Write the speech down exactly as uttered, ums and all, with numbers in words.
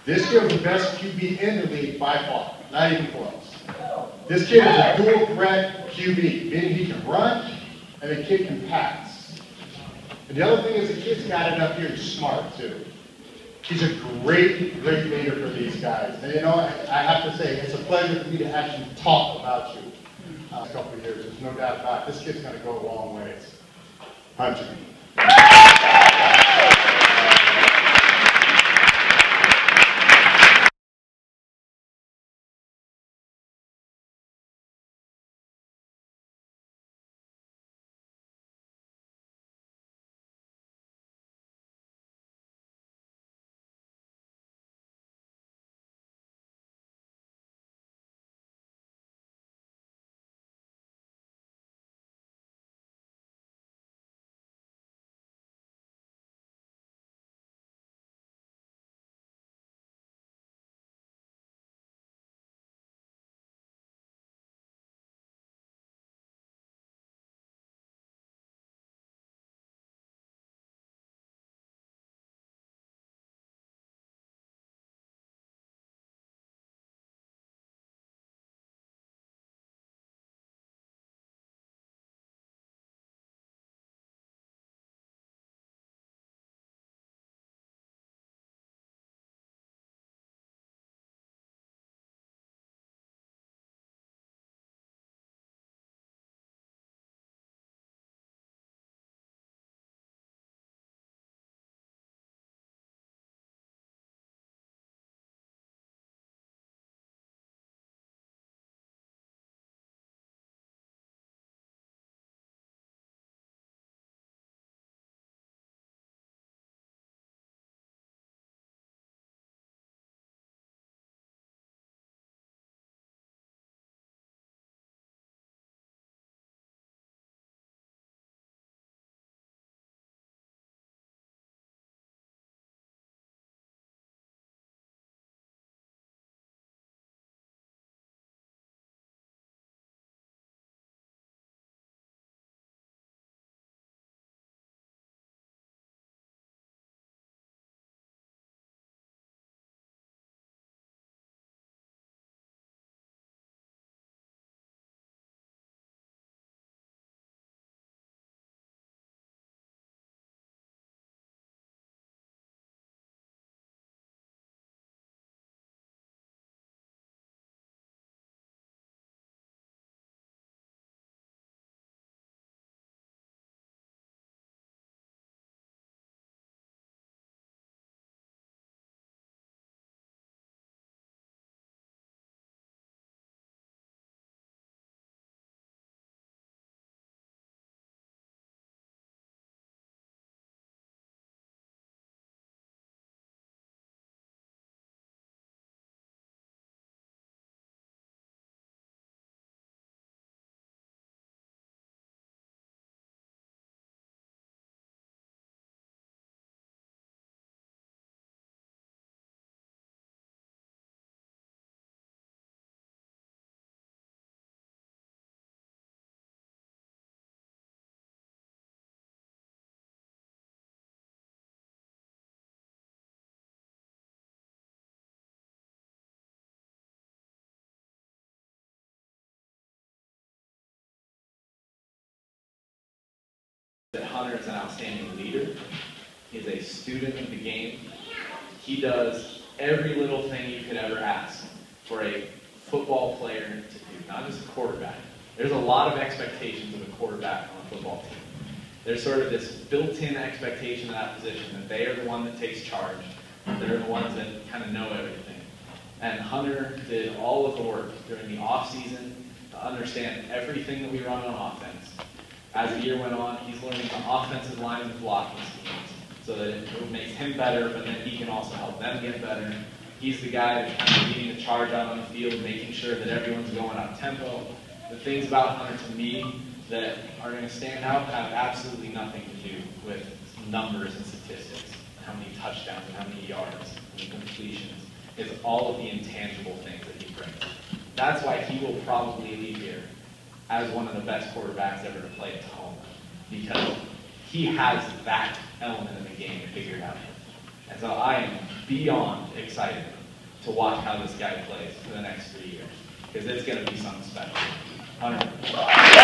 This kid was the best Q B in the league by far, not even close. This kid is a dual threat Q B, meaning he can run and the kid can pass. And the other thing is the kid's got it up here, he's smart too. He's a great, great leader for these guys. And you know, I have to say, it's a pleasure for me to actually talk about you uh, a couple of years. There's no doubt about it. This kid's going to go a long ways. Hunter. That Hunter is an outstanding leader. He's a student of the game. He does every little thing you could ever ask for a football player to do, not just a quarterback. There's a lot of expectations of a quarterback on a football team. There's sort of this built-in expectation of that position that they are the one that takes charge. They're the ones that kind of know everything. And Hunter did all of the work during the off-season to understand everything that we run on offense. As the year went on, he's learning the offensive line and blocking schemes so that it makes him better, but then he can also help them get better. He's the guy that's kind of leading the charge out on the field, making sure that everyone's going up tempo. The things about Hunter to me that are going to stand out have absolutely nothing to do with numbers and statistics, how many touchdowns and how many yards and completions. It's all of the intangible things that he brings. That's why he will probably leave here as one of the best quarterbacks ever to play at home, because he has that element of the game figured out. And so I am beyond excited to watch how this guy plays for the next three years. Because it's going to be something special. Hunter.